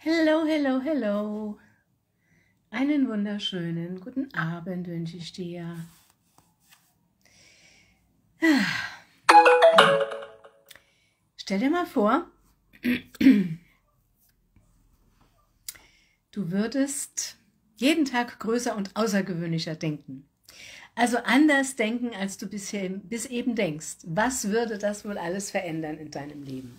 Hello, hello, hello. Einen wunderschönen guten Abend wünsche ich dir. Stell dir mal vor, du würdest jeden Tag größer und außergewöhnlicher denken. Also anders denken, als du bis eben denkst. Was würde das wohl alles verändern in deinem Leben?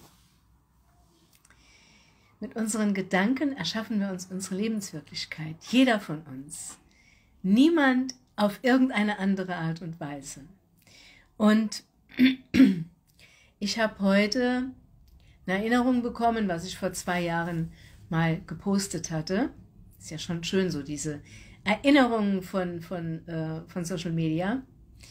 Mit unseren Gedanken erschaffen wir uns unsere Lebenswirklichkeit. Jeder von uns. Niemand auf irgendeine andere Art und Weise. Und ich habe heute eine Erinnerung bekommen, was ich vor 2 Jahren mal gepostet hatte. Ist ja schon schön, so diese Erinnerungen von Social Media.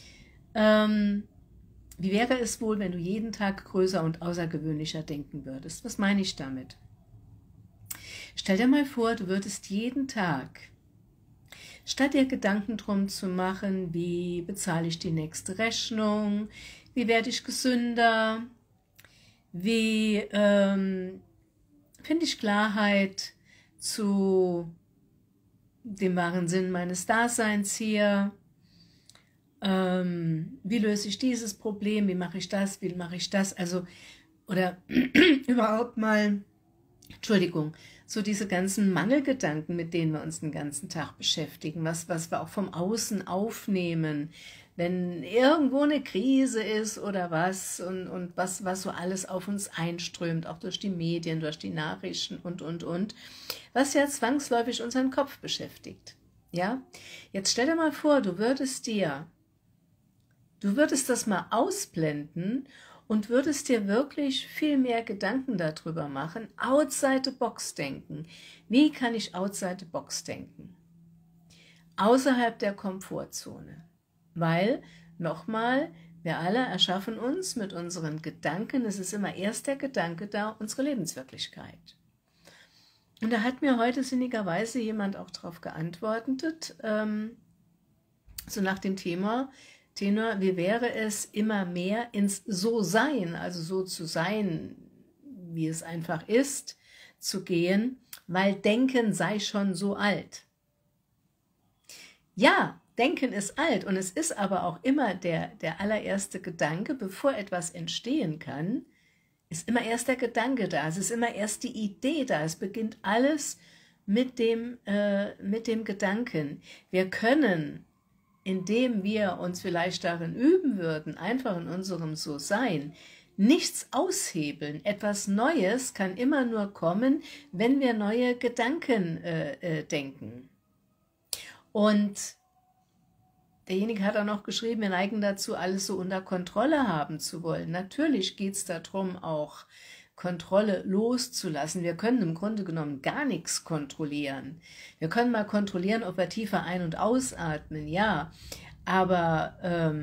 Wie wäre es wohl, wenn du jeden Tag größer und außergewöhnlicher denken würdest? Was meine ich damit? Stell dir mal vor, du würdest jeden Tag, statt dir Gedanken drum zu machen, wie bezahle ich die nächste Rechnung, wie werde ich gesünder, wie finde ich Klarheit zu dem wahren Sinn meines Daseins hier, wie löse ich dieses Problem, wie mache ich das, also, oder überhaupt mal, Entschuldigung, so diese ganzen Mangelgedanken, mit denen wir uns den ganzen Tag beschäftigen, was wir auch vom Außen aufnehmen, wenn irgendwo eine Krise ist oder was und was so alles auf uns einströmt, auch durch die Medien, durch die Nachrichten und, was ja zwangsläufig unseren Kopf beschäftigt. Ja? Jetzt stell dir mal vor, du würdest das mal ausblenden und würdest dir wirklich viel mehr Gedanken darüber machen, outside the box denken. Wie kann ich outside the box denken? Außerhalb der Komfortzone. Weil, nochmal, wir alle erschaffen uns mit unseren Gedanken, es ist immer erst der Gedanke da, unsere Lebenswirklichkeit. Und da hat mir heute sinnigerweise jemand auch darauf geantwortet, so nach dem Tenor, wie wäre es, immer mehr ins So-Sein, also so zu sein, wie es einfach ist, zu gehen, weil Denken sei schon so alt. Ja, Denken ist alt und es ist aber auch immer der allererste Gedanke, bevor etwas entstehen kann, ist immer erst der Gedanke da, es ist immer erst die Idee da, es beginnt alles mit dem Gedanken. Wir können, indem wir uns vielleicht darin üben würden, einfach in unserem So-Sein, nichts aushebeln. Etwas Neues kann immer nur kommen, wenn wir neue Gedanken denken. Und derjenige hat auch noch geschrieben, wir neigen dazu, alles so unter Kontrolle haben zu wollen. Natürlich geht es darum, auch Kontrolle loszulassen. Wir können im Grunde genommen gar nichts kontrollieren. Wir können mal kontrollieren, ob wir tiefer ein- und ausatmen, ja. Aber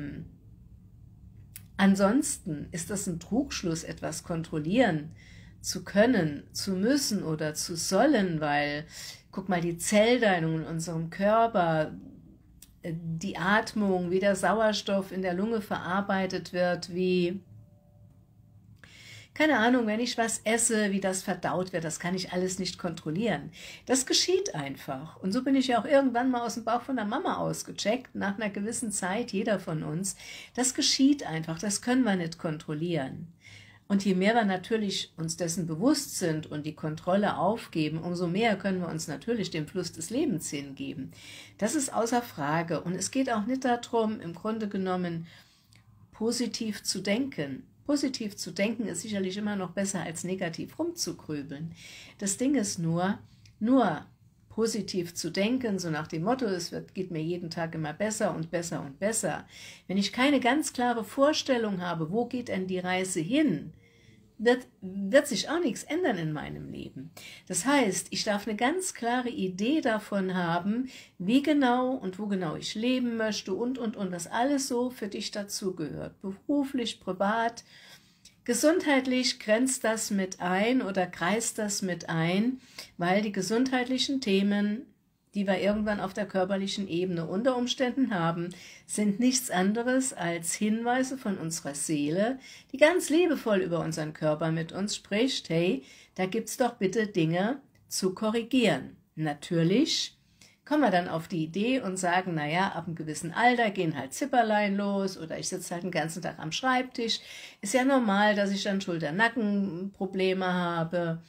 ansonsten ist das ein Trugschluss, etwas kontrollieren zu können, zu müssen oder zu sollen, weil, guck mal, die Zellteilung in unserem Körper, die Atmung, wie der Sauerstoff in der Lunge verarbeitet wird, wie, keine Ahnung, wenn ich was esse, wie das verdaut wird, das kann ich alles nicht kontrollieren. Das geschieht einfach. Und so bin ich ja auch irgendwann mal aus dem Bauch von der Mama ausgecheckt, nach einer gewissen Zeit, jeder von uns. Das geschieht einfach, das können wir nicht kontrollieren. Und je mehr wir natürlich uns dessen bewusst sind und die Kontrolle aufgeben, umso mehr können wir uns natürlich dem Fluss des Lebens hingeben. Das ist außer Frage. Und es geht auch nicht darum, im Grunde genommen positiv zu denken. Positiv zu denken ist sicherlich immer noch besser, als negativ rumzugrübeln. Das Ding ist nur positiv zu denken, so nach dem Motto, geht mir jeden Tag immer besser und besser und besser. Wenn ich keine ganz klare Vorstellung habe, wo geht denn die Reise hin, wird sich auch nichts ändern in meinem Leben. Das heißt, ich darf eine ganz klare Idee davon haben, wie genau und wo genau ich leben möchte und, was alles so für dich dazugehört. Beruflich, privat, gesundheitlich grenzt das mit ein oder kreist das mit ein, weil die gesundheitlichen Themen, die wir irgendwann auf der körperlichen Ebene unter Umständen haben, sind nichts anderes als Hinweise von unserer Seele, die ganz liebevoll über unseren Körper mit uns spricht, hey, da gibt's doch bitte Dinge zu korrigieren. Natürlich kommen wir dann auf die Idee und sagen, naja, ab einem gewissen Alter gehen halt Zipperlein los oder ich sitze halt den ganzen Tag am Schreibtisch. Ist ja normal, dass ich dann Schulter-Nacken-Probleme habe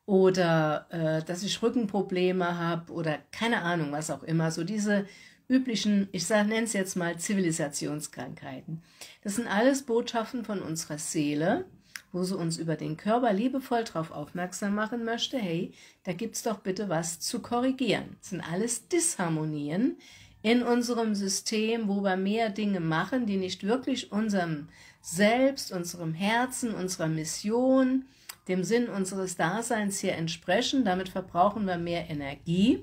oder dass ich Rückenprobleme habe oder keine Ahnung, was auch immer. So diese üblichen, ich nenne es jetzt mal Zivilisationskrankheiten. Das sind alles Botschaften von unserer Seele, wo sie uns über den Körper liebevoll darauf aufmerksam machen möchte, hey, da gibt es doch bitte was zu korrigieren. Das sind alles Disharmonien in unserem System, wo wir mehr Dinge machen, die nicht wirklich unserem Selbst, unserem Herzen, unserer Mission, dem Sinn unseres Daseins hier entsprechen. Damit verbrauchen wir mehr Energie,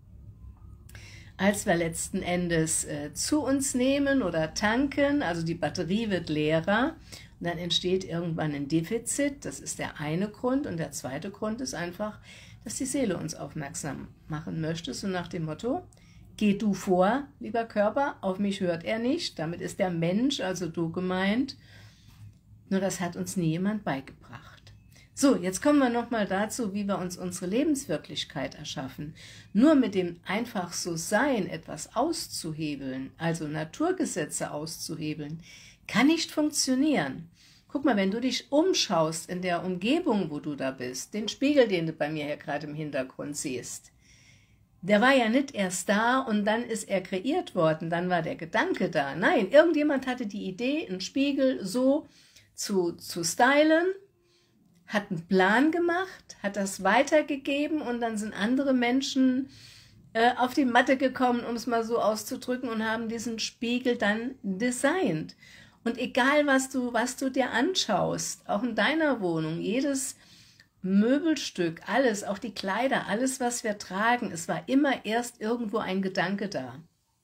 als wir letzten Endes zu uns nehmen oder tanken. Also die Batterie wird leerer. Und dann entsteht irgendwann ein Defizit, das ist der eine Grund. Und der zweite Grund ist einfach, dass die Seele uns aufmerksam machen möchte, so nach dem Motto, geh du vor, lieber Körper, auf mich hört er nicht. Damit ist der Mensch, also du gemeint. Nur das hat uns nie jemand beigebracht. So, jetzt kommen wir nochmal dazu, wie wir uns unsere Lebenswirklichkeit erschaffen. Nur mit dem einfach so Sein etwas auszuhebeln, also Naturgesetze auszuhebeln, kann nicht funktionieren. Guck mal, wenn du dich umschaust in der Umgebung, wo du da bist, den Spiegel, den du bei mir hier gerade im Hintergrund siehst, der war ja nicht erst da und dann ist er kreiert worden, dann war der Gedanke da. Nein, irgendjemand hatte die Idee, einen Spiegel so zu stylen, hat einen Plan gemacht, hat das weitergegeben und dann sind andere Menschen auf die Matte gekommen, um es mal so auszudrücken, und haben diesen Spiegel dann designt. Und egal, was du dir anschaust, auch in deiner Wohnung, jedes Möbelstück, alles, auch die Kleider, alles, was wir tragen, es war immer erst irgendwo ein Gedanke da.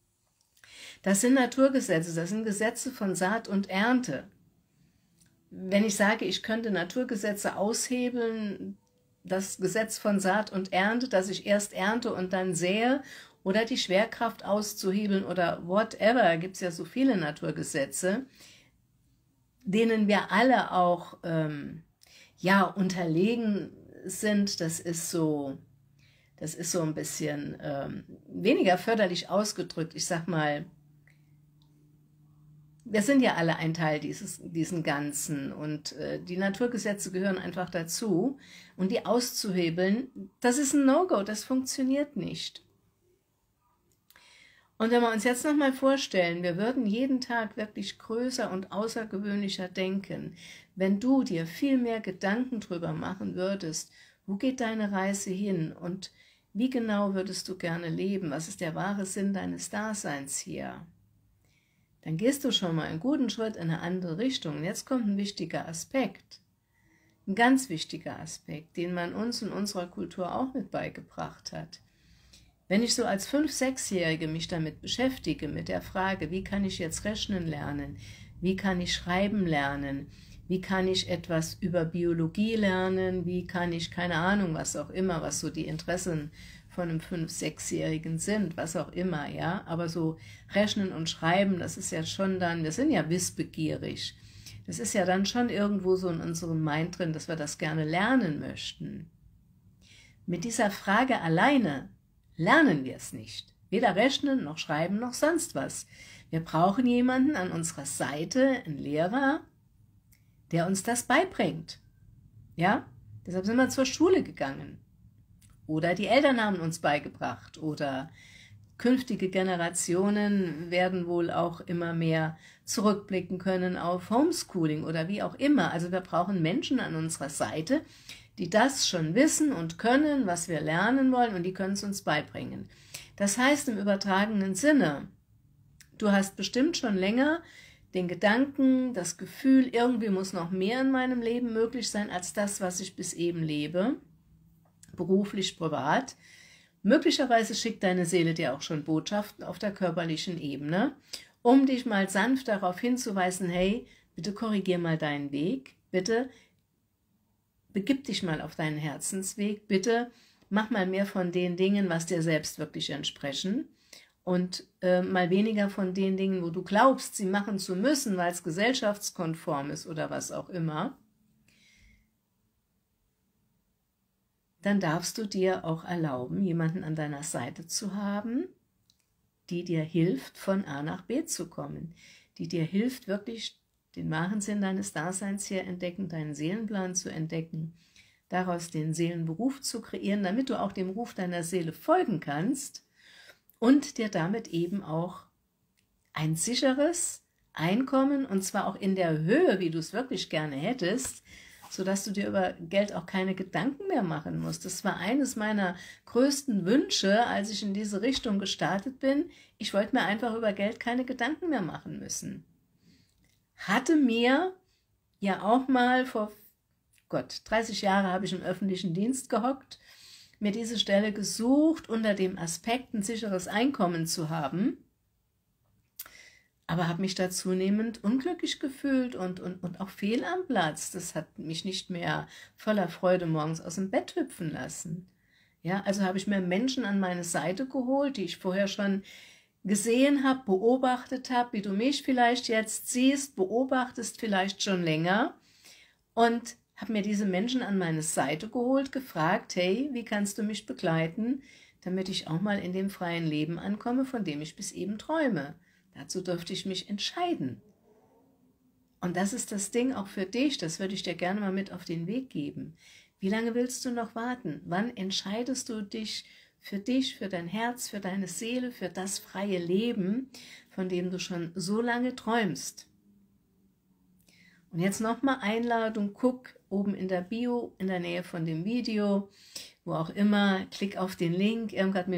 Das sind Naturgesetze, das sind Gesetze von Saat und Ernte. Wenn ich sage, ich könnte Naturgesetze aushebeln, das Gesetz von Saat und Ernte, dass ich erst ernte und dann sähe, oder die Schwerkraft auszuhebeln oder whatever, gibt es ja so viele Naturgesetze, denen wir alle auch unterlegen sind. Das ist so ein bisschen weniger förderlich ausgedrückt. Ich sag mal, wir sind ja alle ein Teil diesen Ganzen und die Naturgesetze gehören einfach dazu. Und die auszuhebeln, das ist ein No-Go, das funktioniert nicht. Und wenn wir uns jetzt nochmal vorstellen, wir würden jeden Tag wirklich größer und außergewöhnlicher denken, wenn du dir viel mehr Gedanken drüber machen würdest, wo geht deine Reise hin und wie genau würdest du gerne leben, was ist der wahre Sinn deines Daseins hier, dann gehst du schon mal einen guten Schritt in eine andere Richtung. Und jetzt kommt ein wichtiger Aspekt, ein ganz wichtiger Aspekt, den man uns in unserer Kultur auch mit beigebracht hat. Wenn ich so als 5-, 6-Jährige mich damit beschäftige, mit der Frage, wie kann ich jetzt rechnen lernen, wie kann ich schreiben lernen, wie kann ich etwas über Biologie lernen, wie kann ich, keine Ahnung, was auch immer, was so die Interessen von einem 5-, 6-Jährigen sind, was auch immer, ja, aber so Rechnen und Schreiben, das ist ja schon dann, wir sind ja wissbegierig, das ist ja dann schon irgendwo so in unserem Mind drin, dass wir das gerne lernen möchten. Mit dieser Frage alleine lernen wir es nicht. Weder rechnen, noch schreiben, noch sonst was. Wir brauchen jemanden an unserer Seite, einen Lehrer, der uns das beibringt. Ja, deshalb sind wir zur Schule gegangen. Oder die Eltern haben uns beigebracht. Oder künftige Generationen werden wohl auch immer mehr zurückblicken können auf Homeschooling oder wie auch immer. Also wir brauchen Menschen an unserer Seite, die das schon wissen und können, was wir lernen wollen, und die können es uns beibringen. Das heißt im übertragenen Sinne, du hast bestimmt schon länger den Gedanken, das Gefühl, irgendwie muss noch mehr in meinem Leben möglich sein, als das, was ich bis eben lebe, beruflich, privat. Möglicherweise schickt deine Seele dir auch schon Botschaften auf der körperlichen Ebene, um dich mal sanft darauf hinzuweisen, hey, bitte korrigier mal deinen Weg, bitte begib dich mal auf deinen Herzensweg, bitte mach mal mehr von den Dingen, was dir selbst wirklich entsprechen, und mal weniger von den Dingen, wo du glaubst, sie machen zu müssen, weil es gesellschaftskonform ist oder was auch immer. dann darfst du dir auch erlauben, jemanden an deiner Seite zu haben, die dir hilft, von A nach B zu kommen, die dir hilft, wirklich den wahren Sinn deines Daseins hier entdecken, deinen Seelenplan zu entdecken, daraus den Seelenberuf zu kreieren, damit du auch dem Ruf deiner Seele folgen kannst und dir damit eben auch ein sicheres Einkommen, und zwar auch in der Höhe, wie du es wirklich gerne hättest, sodass du dir über Geld auch keine Gedanken mehr machen musst. Das war eines meiner größten Wünsche, als ich in diese Richtung gestartet bin. Ich wollte mir einfach über Geld keine Gedanken mehr machen müssen. Hatte mir ja auch mal vor 30 Jahre habe ich im öffentlichen Dienst gehockt, mir diese Stelle gesucht, unter dem Aspekt, ein sicheres Einkommen zu haben, aber habe mich da zunehmend unglücklich gefühlt und auch fehl am Platz. Das hat mich nicht mehr voller Freude morgens aus dem Bett hüpfen lassen. Ja, also habe ich mir Menschen an meine Seite geholt, die ich vorher schon gesehen habe, beobachtet habe, wie du mich vielleicht jetzt siehst, beobachtest vielleicht schon länger, und habe mir diese Menschen an meine Seite geholt, gefragt, hey, wie kannst du mich begleiten, damit ich auch mal in dem freien Leben ankomme, von dem ich bis eben träume. Dazu durfte ich mich entscheiden. Und das ist das Ding auch für dich, das würde ich dir gerne mal mit auf den Weg geben. Wie lange willst du noch warten? Wann entscheidest du dich, für dein Herz, für deine Seele, für das freie Leben, von dem du schon so lange träumst? Und jetzt nochmal Einladung, guck oben in der Bio, in der Nähe von dem Video, wo auch immer, klick auf den Link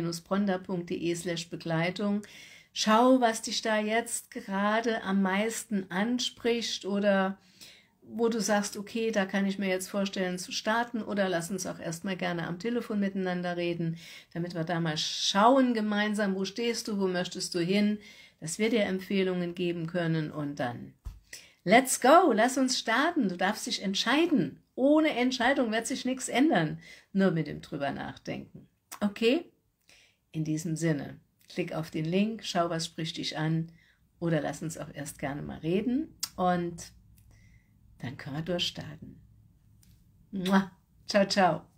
irmgard-bronder.de/Begleitung. Schau, was dich da jetzt gerade am meisten anspricht oder wo du sagst, okay, da kann ich mir jetzt vorstellen zu starten, oder lass uns auch erstmal gerne am Telefon miteinander reden, damit wir da mal schauen gemeinsam, wo stehst du, wo möchtest du hin, dass wir dir Empfehlungen geben können, und dann let's go, lass uns starten. Du darfst dich entscheiden. Ohne Entscheidung wird sich nichts ändern, nur mit dem drüber nachdenken. Okay? In diesem Sinne, klick auf den Link, schau, was spricht dich an, oder lass uns auch erst gerne mal reden, und dann können wir durchstarten. Ciao, ciao.